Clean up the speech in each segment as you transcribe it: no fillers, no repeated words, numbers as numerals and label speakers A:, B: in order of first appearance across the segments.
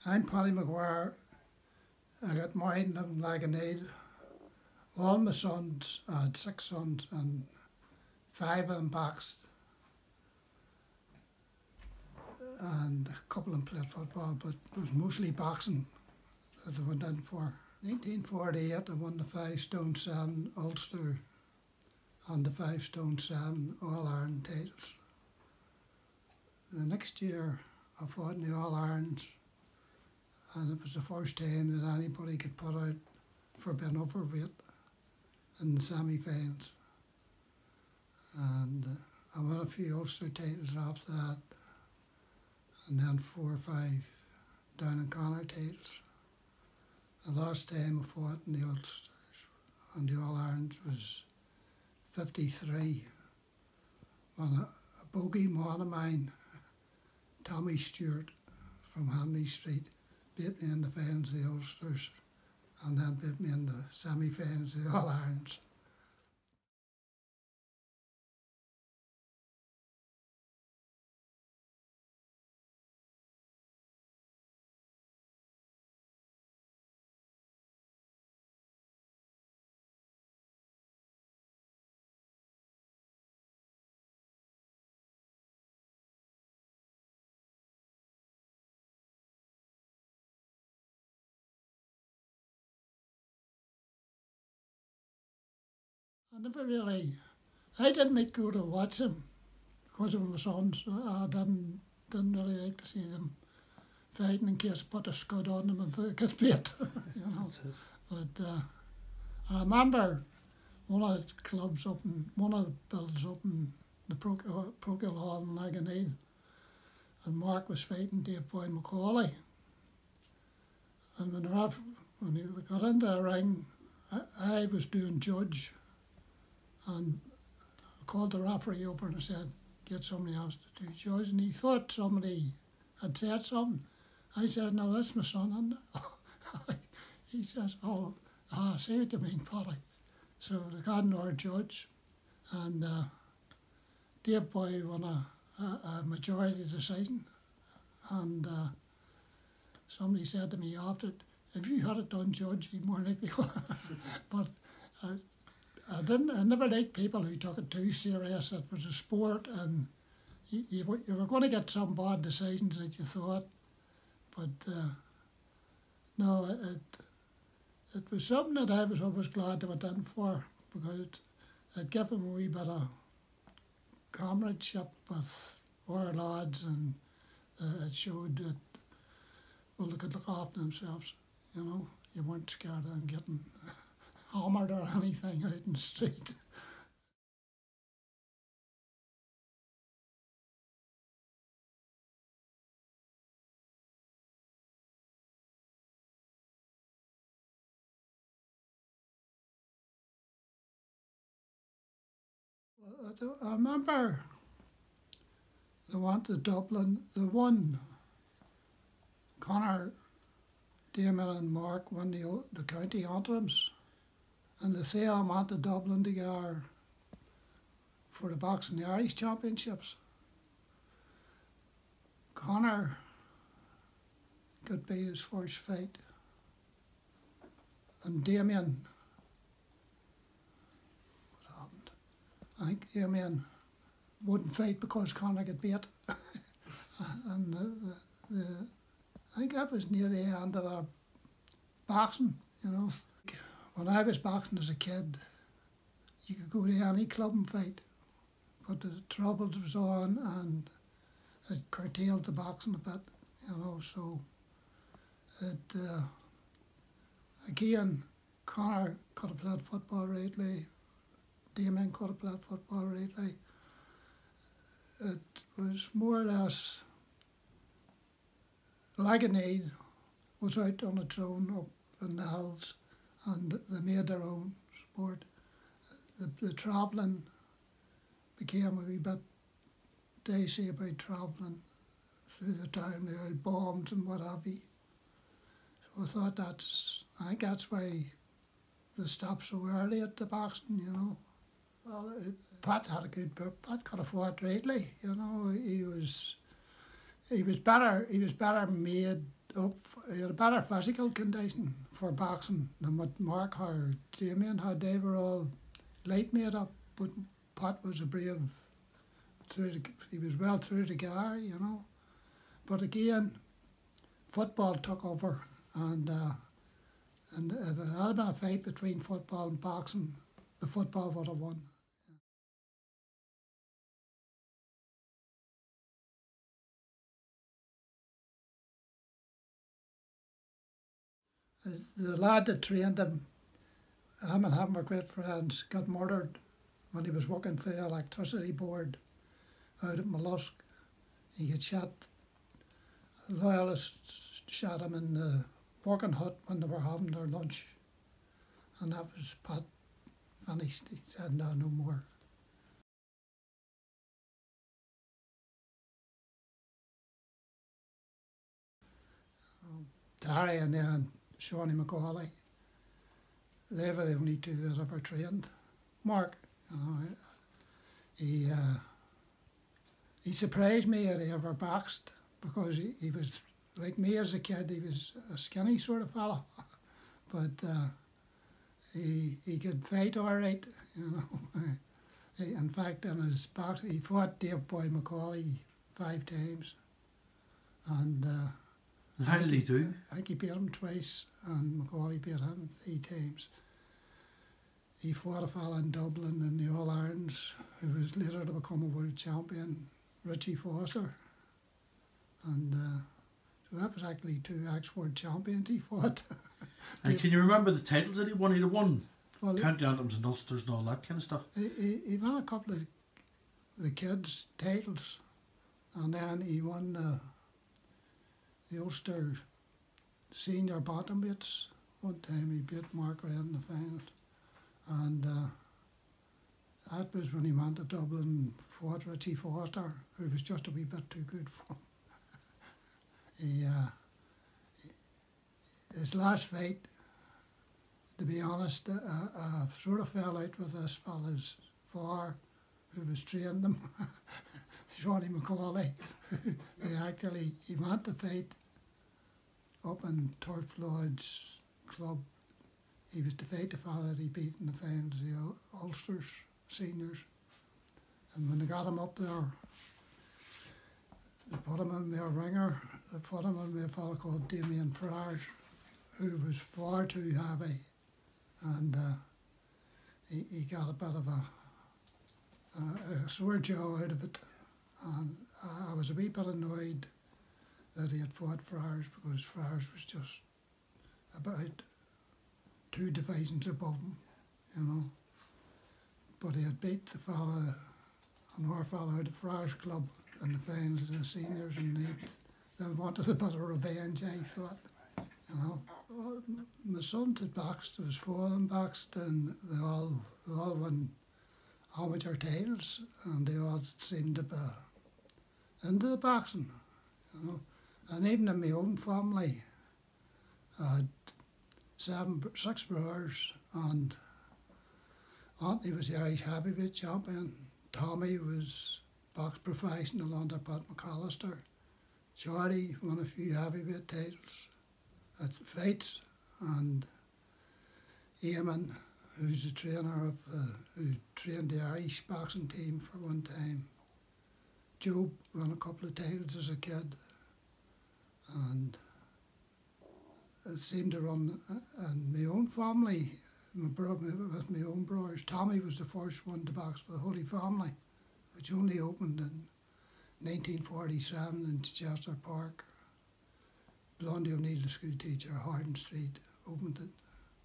A: I'm Paddy Maguire. I got married and lived in Ligoniel. All my sons, I had 6 sons and 5 of them boxed and a couple of them played football, but it was mostly boxing that I went in for. 1948 I won the 5 stone 7 Ulster and the 5 stone 7 All-Ireland titles. The next year I fought in the All-Irelands, and it was the first time that anybody could put out for being overweight in the semi-finals. And I won a few Ulster titles after that, and then 4 or 5 down in Conor titles. The last time I fought in the Ulsters and the All-Irelands was 53, when a bogey man of mine, Tommy Stewart from Henry Street, beat me in the finals of the Ulsters and then beat me in the semi-finals of the All-Irelands. I didn't go to watch them because of my sons. I didn't really like to see them fighting in case I put a scud on them and they get bit, you know. But I remember one of the clubs one of the builds up in the Procul Hall in Ligoniel, and Mark was fighting Dave Boy Macaulay. And when he got into the ring, I was doing judge, and I called the referee over and I said, get somebody else to do judge. And he thought somebody had said something. I said, no, that's my son. And he says, I see what you mean, Paddy. So they got another judge, and Dave Boy won a majority decision. And somebody said to me after it, if you had it done judge, you'd more likely. But I never liked people who took it too serious. It was a sport, and you were going to get some bad decisions that you thought, but no, it was something that I was always glad I went in for, because it gave them a wee bit of comradeship with our lads, and it showed that, well, they could look after themselves, you know. You weren't scared of them getting hammered or anything out in the street. I remember they went to Dublin, they won. Conor, Damien and Mark won the county interims, and the 3 of them went to Dublin together for the boxing the Irish Championships. Conor got beat his first fight, and Damien, what happened? I think Damien wouldn't fight because Conor got beat. And I think that was near the end of our boxing, you know. When I was boxing as a kid, you could go to any club and fight, but the troubles was on and it curtailed the boxing a bit, you know. So it again, Conor could have played football rightly, Damien could have played football rightly. It was more or less, Ligoniel was out on its own up in the hills, and they made their own sport. The travelling became a wee bit dicey about travelling through the town. They had bombs and what have you. So I thought I think that's why they stopped so early at the boxing, you know. Well, Pat had a good book. Pat could have fought rightly, you know. He was better made he had a better physical condition for boxing than what Mark or Damien had. They were all light made up, but Pat was a brave. He was well through the gear, you know. But again, football took over, and if it had been a fight between football and boxing, the football would have won. The lad that trained him and him were great friends, got murdered when he was working for the electricity board out at Mollusk. He got shot, loyalists shot him in the working hut when they were having their lunch. And that was Pat finished. He said, no more. Terry and then Shawnee McCauley, they were the only two that ever trained. Mark, you know, he surprised me that he ever boxed, because he was like me as a kid. He was a skinny sort of fella, but he could fight all right, you know. In fact, in his box, he fought Dave Boy McCauley 5 times, and
B: how did he do?
A: I think he beat him twice, and McCauley beat him 3 times. He fought a fella in Dublin in the All-Irons who was later to become a world champion, Richie Foster. And so that was actually 2 ex-world champions he fought.
B: And can you remember the titles that he won? He'd have won
A: Well,
B: county anthems and Ulsters and all that kind of stuff.
A: he won a couple of the kids' titles, and then he won the Ulster senior bantamweights. One time he beat Mark Red in the final, and that was when he went to Dublin and fought Richie Foster, who was just a wee bit too good for him. His last fight, to be honest, I sort of fell out with this fella's father who was training him, Shawnee McCauley. He went to fight up in Turf Lodge Club. He was to fight the fella that he beat in the finals, the Ulsters seniors. And when they got him up there, they put him in their ringer. They put him in with a fella called Damien Friars, who was far too heavy. And he got a bit of a sore jaw out of it. And I was a wee bit annoyed that he had fought Friars, because Friars was just about 2 divisions above him, you know. But he had beat the fella, another fella out of Friars Club in the finals of the seniors, and they wanted a bit of revenge, I thought, you know. Well, my sons had boxed, there was 4 of them boxed, and they all won amateur titles, and they all seemed to be into the boxing, you know. And even in my own family, I had 6 brothers, and Anthony was the Irish heavyweight champion. Tommy was box professional under Pat McAllister. Charlie won a few heavyweight titles at fights, and Eamon, who's the trainer of who trained the Irish boxing team for one time. Joe won a couple of titles as a kid, and it seemed to run in my own family. With my own brothers. Tommy was the first one to box for the Holy Family, which only opened in 1947 in Chester Park. Blondie O'Neill, the school teacher, Hardin Street, opened it.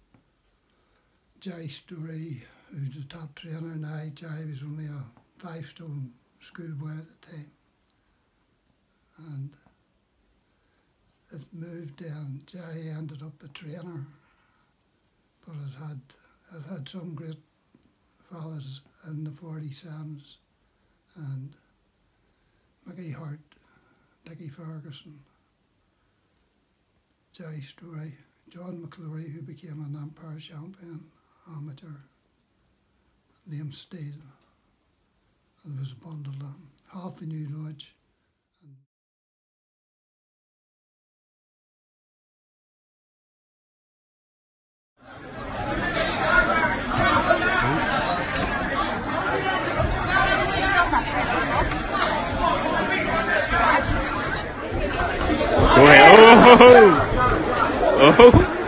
A: Jerry Story, who's the top trainer now, Jerry was only a 5-stone schoolboy at the time. And it moved down. Jerry ended up a trainer, but it had some great fellas in the 47s, and Mickey Hart, Dickie Ferguson, Jerry Story, John McClory, who became an Empire champion amateur, Liam Steele. And there was a bundle of them, half the New Lodge.
C: Oh!